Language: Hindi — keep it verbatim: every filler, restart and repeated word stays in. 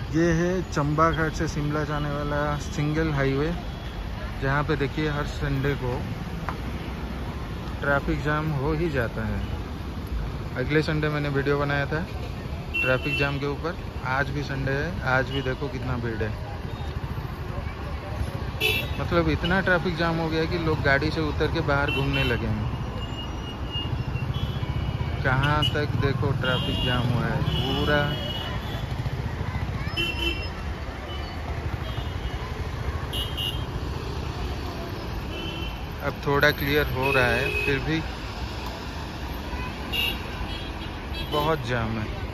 ये है चंबा घाट से शिमला जाने वाला सिंगल हाईवे, जहाँ पे देखिए हर संडे को ट्रैफिक जाम हो ही जाता है। अगले संडे मैंने वीडियो बनाया था ट्रैफिक जाम के ऊपर। आज भी संडे है, आज भी देखो कितना भीड़ है। मतलब इतना ट्रैफिक जाम हो गया कि लोग गाड़ी से उतर के बाहर घूमने लगे हैं। कहाँ तक देखो ट्रैफिक जाम हुआ है पूरा। अब थोड़ा क्लियर हो रहा है, फिर भी बहुत जाम है।